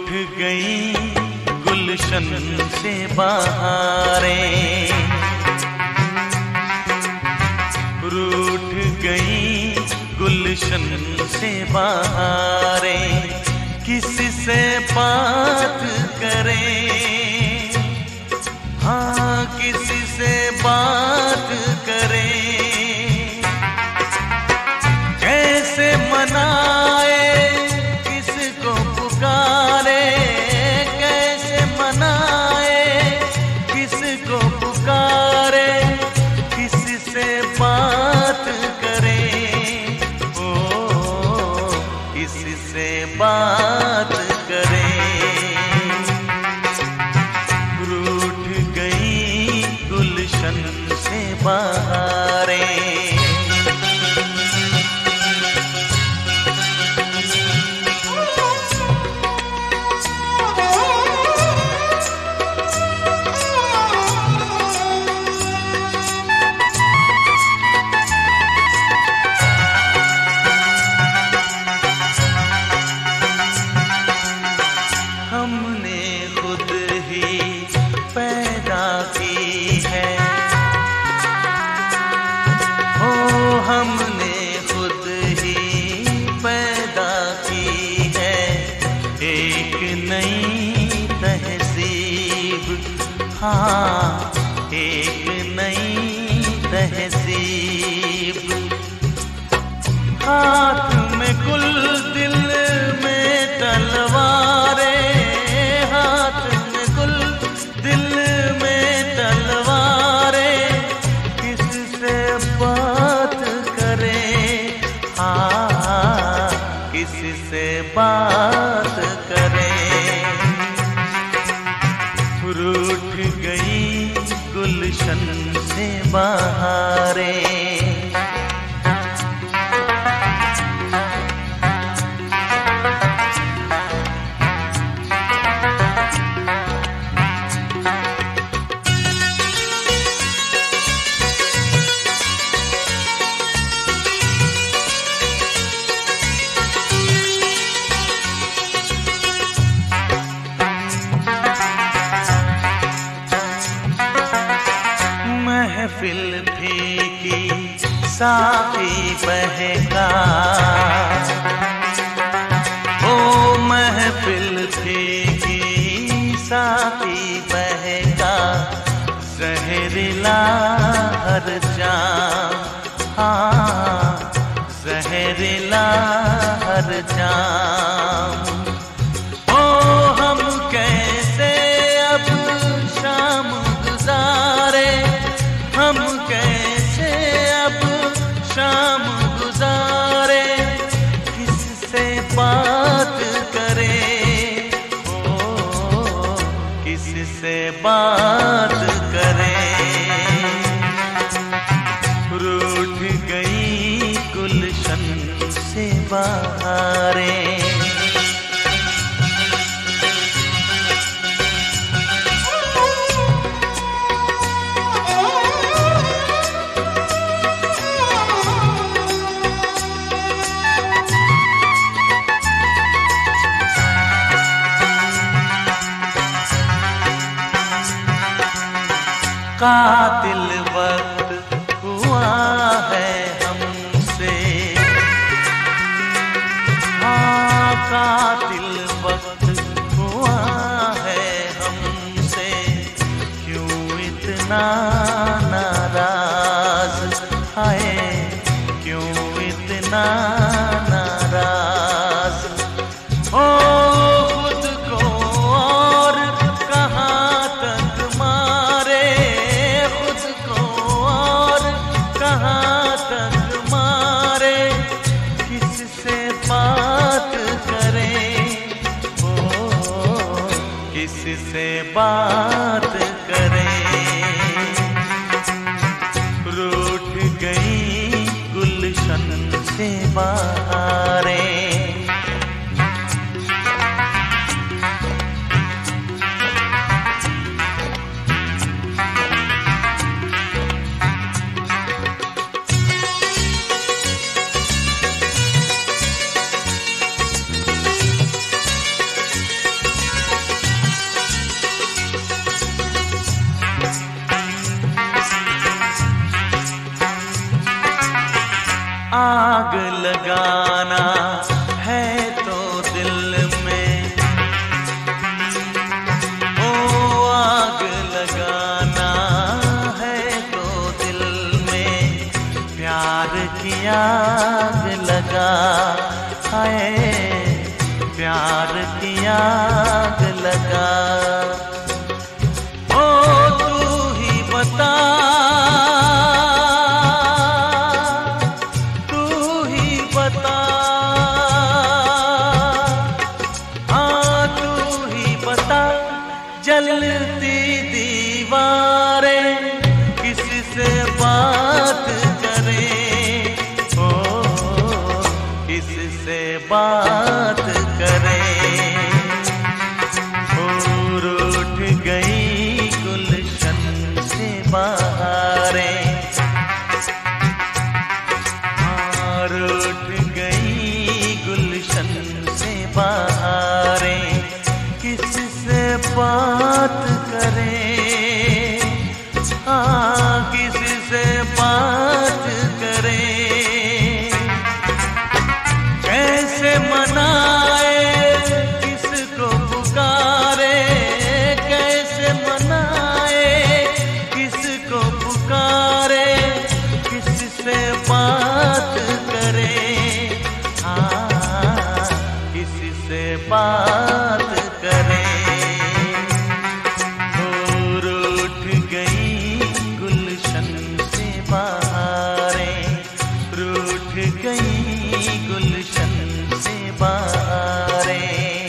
रूठ गई गुलशन से बहारें, रूठ गई गुलशन से बहारें, किसी से बात करें, हाँ किसी से बात करें, कैसे मनाए किसको पुकारे, कैसे मनाए किसको पुकारे, किसी से बात करें, ओ किसी से बात करें। रूठ गई गुलशन से बहारें, हमने खुद ही पैदा की है, ओ हमने खुद ही पैदा की है, एक नई तहजीब, हाँ एक नई तहजीब, हाथ में गुल दिल में तलवारें, किससे बात करें। रूठ गई गुलशन से बहारें, महफिल फीकी साकी बहका, ओ महफिल फीकी साकी बहका, जहरीला हर जाम, हाँ जहरीला हर जाम, ओ हम कैसे अब शाम गुजारे, हम कैसे अब शाम गुजारे, किससे बात करें, ओ किससे बात करें। रूठ गई गुलशन से बहारें, कातिल वक्त हुआ है हमसे, हाँ कातिल वक्त हुआ है हमसे, क्यों इतना नाराज, हाय क्यों इतना नाराज, ओ खुद को और कहाँ तक मारे, कहाँ तक मारे, किससे बात करें, ओ किससे बात करें। रूठ गई गुलशन से बहारें, आग लगाना है तो दिल में, ओ आग लगाना है तो दिल में, प्यार की आग लगा है, प्यार की आग लगा। ओ तू ही बता, तू ही बता, हाँ तू ही बता, जलती दीवारें किससे बात करें, ओ किससे बात करें। और उठ गई गुलशन से बहारें, और उठ गई गुलशन से बहारें, किससे बात करें, हाँ किससे बात करें। कैसे मनाए किसको पुकारे, कैसे मनाए किसको पुकारे, किससे बात करें, हाँ किससे बात करें। और उठ गई गुलशन से बहारें, रूठ गई गुलशन से बहारें।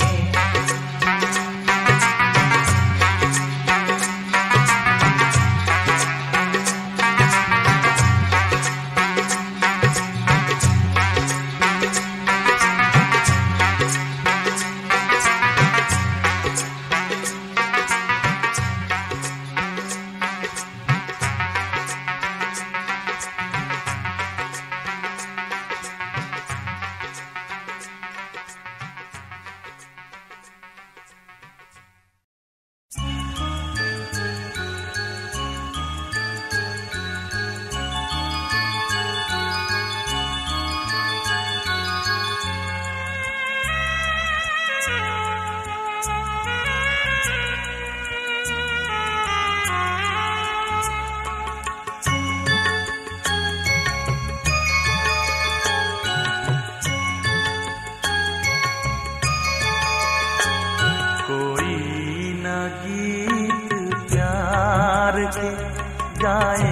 जाए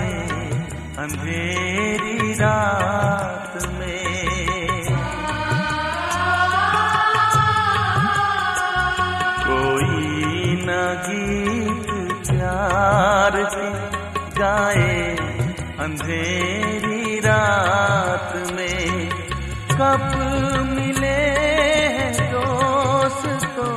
अंधेरी रात में, कोई न गीत प्यार के गाए अंधेरी रात में। कब मिले हैं दोस्तों,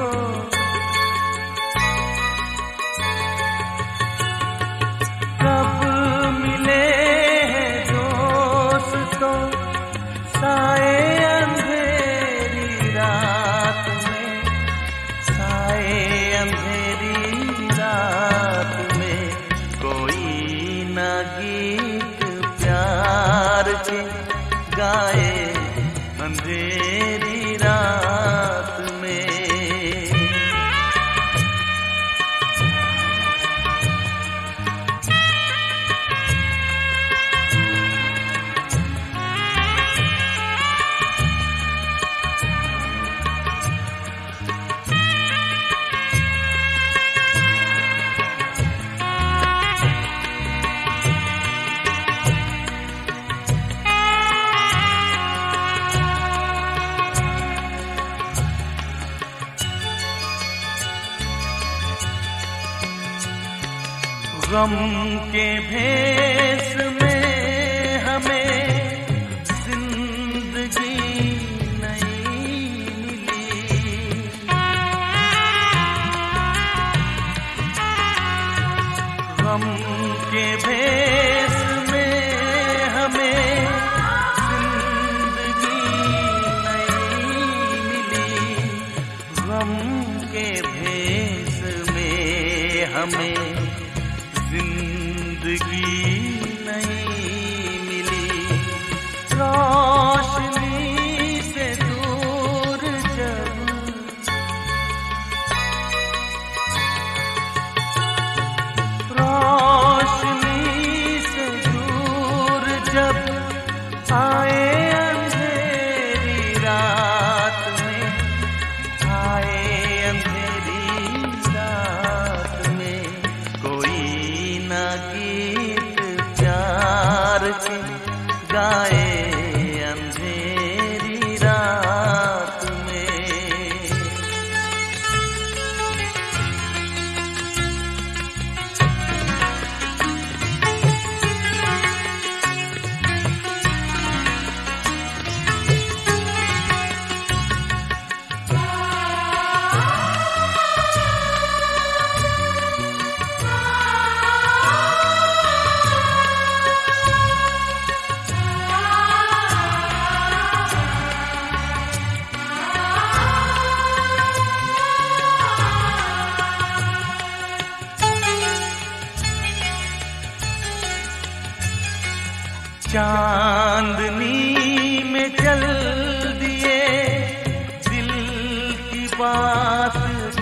साए अंधेरी रात में, साए अंधेरी रात में, कोई न गीत प्यार के गाए अंधेरी रात में। गम के भेष में हमें जिंदगी नहीं मिली, गम के भेष में हमें जिंदगी नहीं मिली, गम के भेष में हमें जिंदगी नहीं मिली।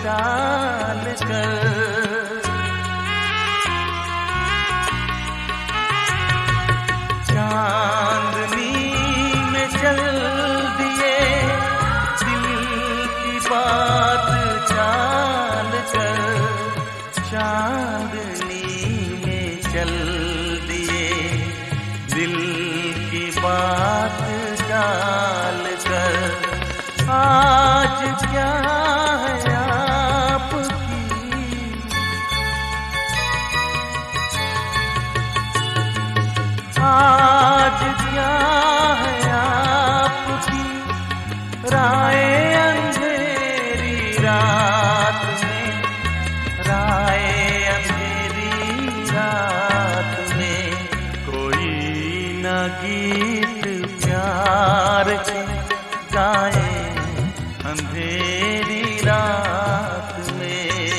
डाल कर। चांदनी में चल दिए दिल की बात चाल कर। चांदनी में चल दिए दिल की बात डाल कर। आज क्या है आपकी, आज क्या है आपकी राय अंधेरी रात में, राय अंधेरी रात में। कोई न गीत प्यार के गाए अंधेरी रात में।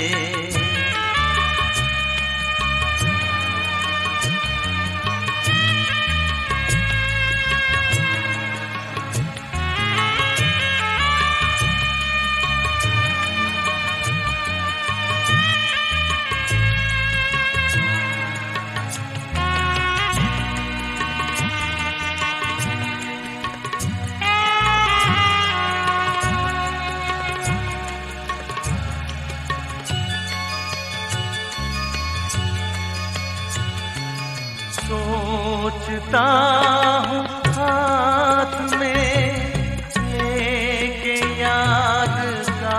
सोचता हूँ हाथ में लेके याद का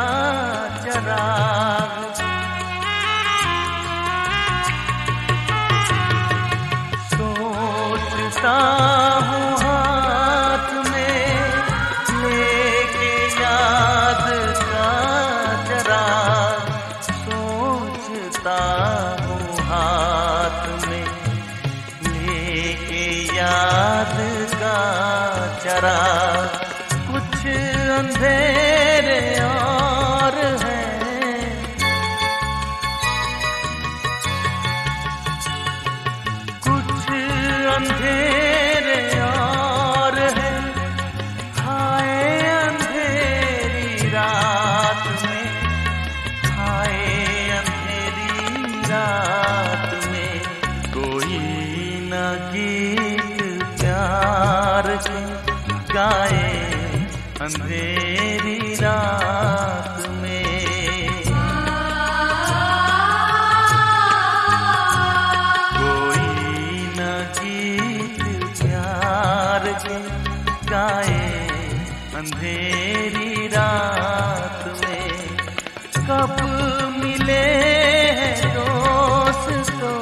चराग। सोचता हूँ हाथ में लेके याद का चराग। सोचता हूँ हाथ में याद का चराग। कुछ अंधेरे और हैं, कुछ अंधेरे और हैं। हाय अंधेरी रात में, हाय अंधेरी रात में। कोई न गीत प्यार के गाए अंधेरी रात में। कोई न गीत प्यार के गाए अंधेरी रात में। कब मिले हैं दोस्तों,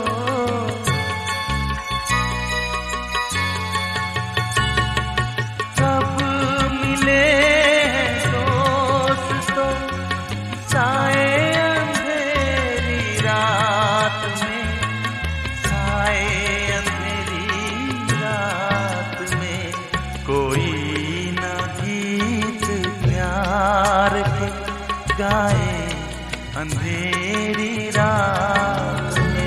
साए अंधेरी रात में, साए अंधेरी रात में। कोई न गीत प्यार के गाए अंधेरी रात में।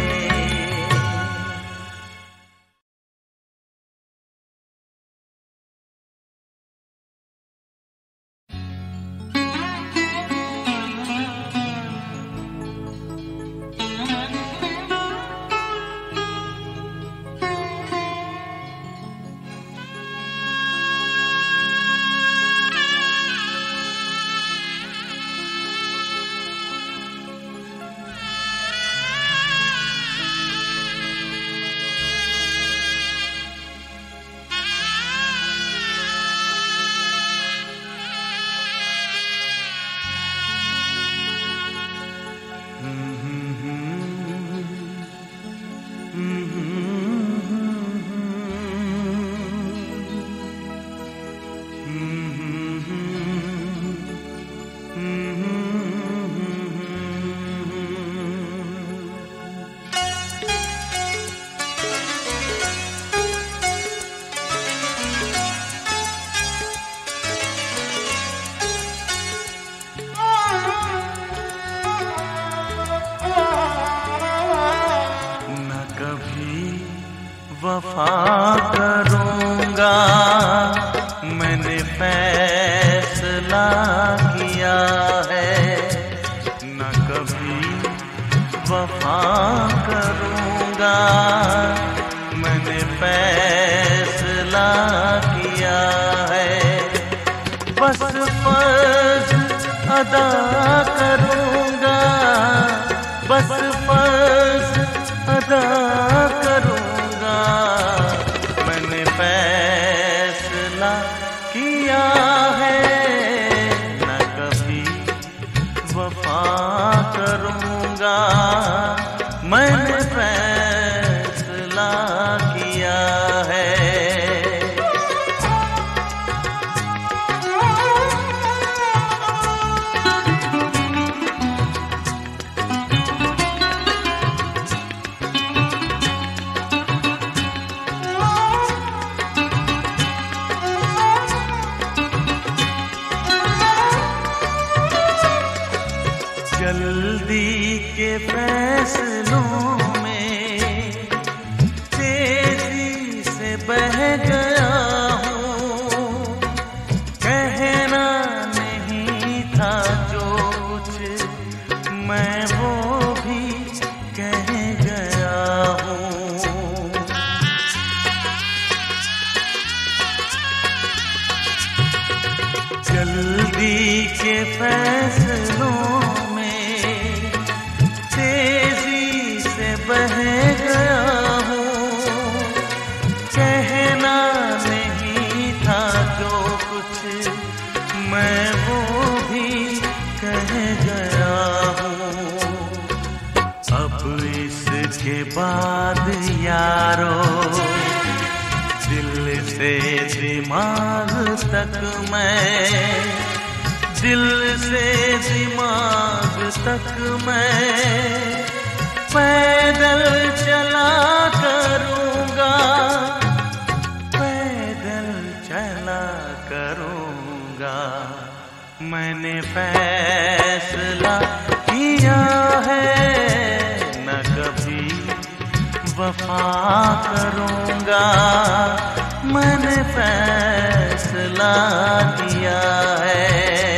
बस फर्ज अदा करूँगा, बस फर्ज अदा करूँगा। मैंने फैसला किया है न कभी वफा करूँगा। मैंने फैसला किया है। जल्दी के फैसलों में तेजी से बह गया हूँ। कहना नहीं था जो कुछ मैं वो भी कह गया हूँ। जल्दी के फैसलों बह गया हूँ। कहना नहीं था जो कुछ मैं वो भी कह गया हूँ। अब इसके बाद यारो दिल से दिमाग तक मैं, दिल से दिमाग तक मैं पैदल चला करूँगा, पैदल चला करूँगा। मैंने फैसला किया है न कभी वफा करूँगा। मैंने फैसला किया है।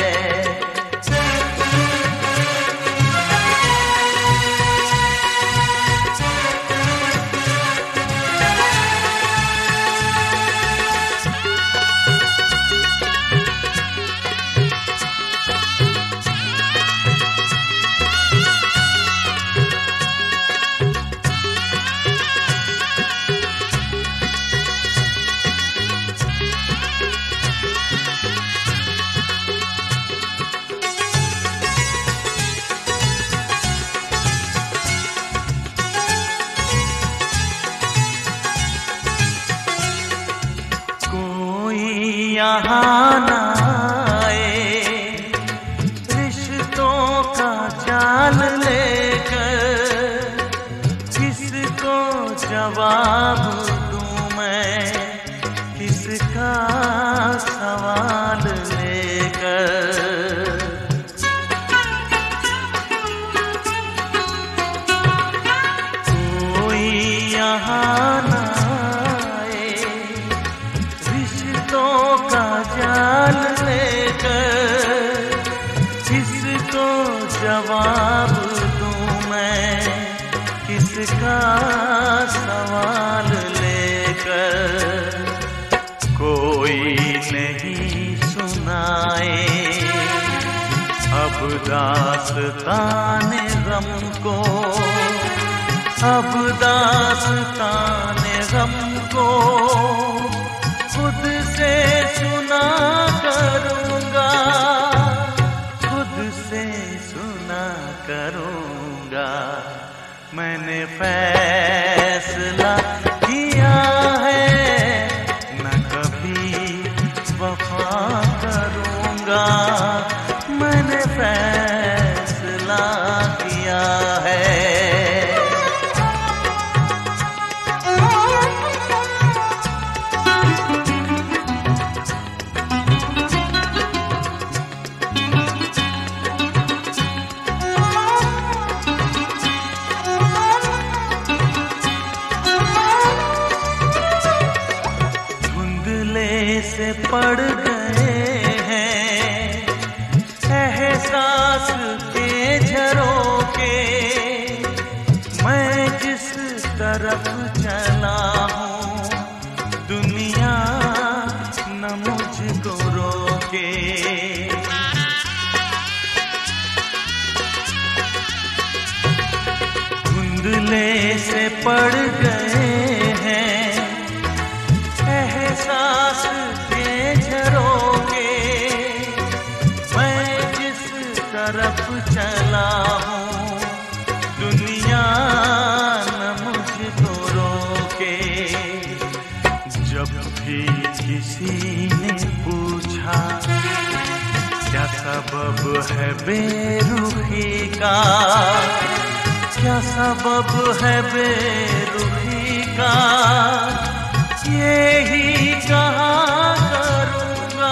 यहाँ न आए रिश्तों का जाल लेकर, किसको जवाब दूँ मैं, किसका सवाल लेकर। कोई यहाँ न जाल लेकर, किसको जवाब दूँ मैं, किसका सवाल लेकर। कोई नहीं सुनाए अब दास्ताने गम को, अब दास्ताने गम को खुद से सुना करूँगा, खुद से सुना करूँगा। मैंने फैसला किया है न कभी वफा करूँगा। मैंने फैसला किया है। से पड़ गए हैं एहसास के झरोखे, मैं जिस तरफ चला हूँ दुनिया न मुझको मुझको रोके। धुंधले से पड़ गए हैं एहसास के झरोके। मैं जिस तरफ चला हूँ दुनिया न मुझको रोके। जब भी किसी ने पूछा क्या सबब है बेरुखी का, क्या सबब है बेरुखी का, यही कहा करूँगा,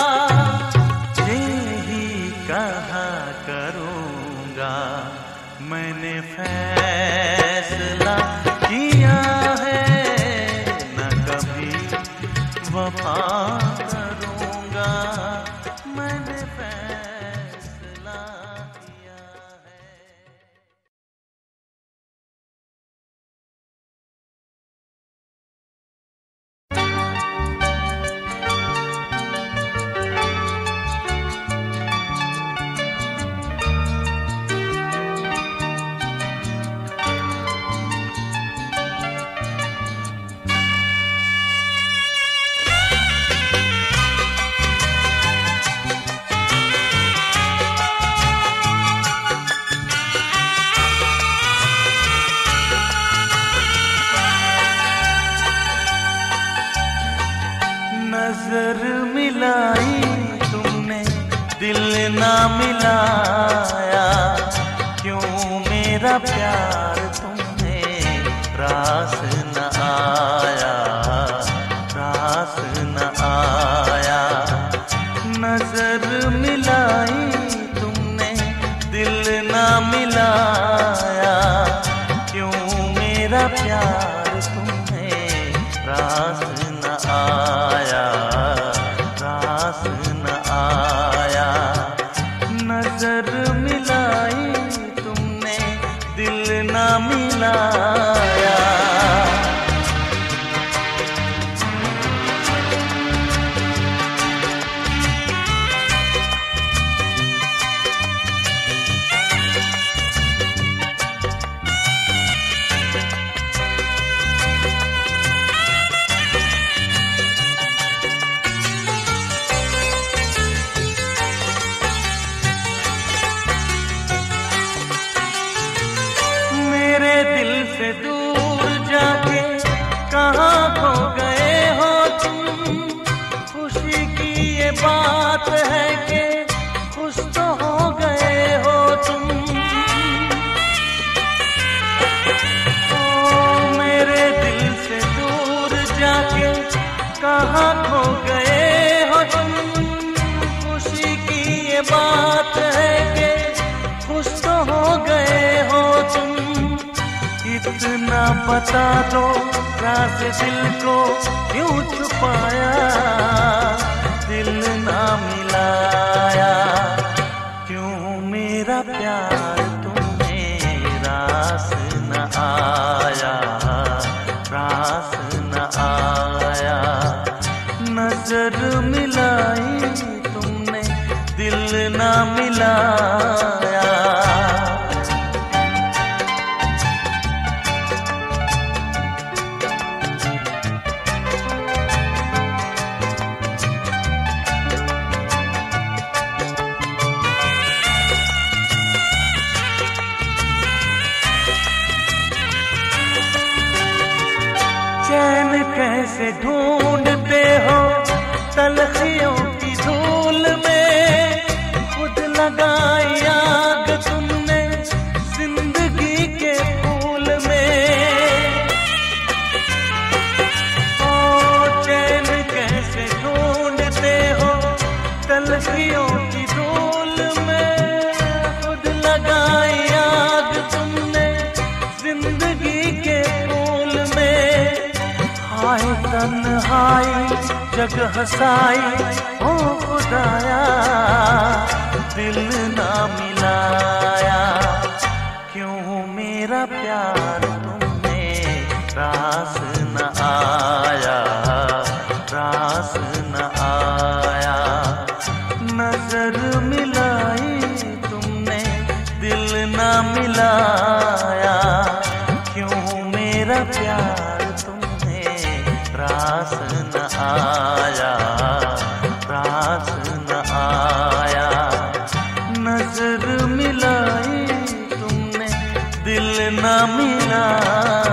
यही कहा करूँगा। मैंने फैसला किया है न कभी वफा करूँगा। मैंने फैसला किया है। नजर मिलाई तुमने दिल ना मिलाया, क्यों मेरा प्यार तुम्हें रास न आया, रास न आया। नजर मिलाई तुमने दिल ना मिलाया, क्यों मेरा प्यार तुम्हें रास न आया, रास न आया। नजर मिलाई तुमने दिल ना मिलाया। से दूर जाके कहाँ खो गए हो तुम। खुशी की ये बात है कि खुश तो हो गए हो तुम। ओ मेरे दिल से दूर जाके कहाँ खो गए हो तुम। खुशी की ये बात है कि खुश तो हो गए हो तुम। इतना बता दो राज दिल को क्यों छुपाया, दिल ना मिलाया, क्यों मेरा प्यार तुम्हें रास न आया, रास न आया। नजर मिलाई तुमने दिल ना मिलाया। चैन कैसे ढूंढते हो तलखियों की धूल में। खुद लगाई आग तुमने जिंदगी के फूल में। ओ चैन कैसे ढूंढते हो तलखियों की धूल में। खुद लगाई आग तुमने जिंदगी के फूल में। हाय तन्हाई जग हंसाई ओ खुदाया, दिल ना मिलाया, क्यों मेरा प्यार तुम्हें रास न आया, रास न आया। पास न आया। नजर मिलाई तुमने, दिल न मिला।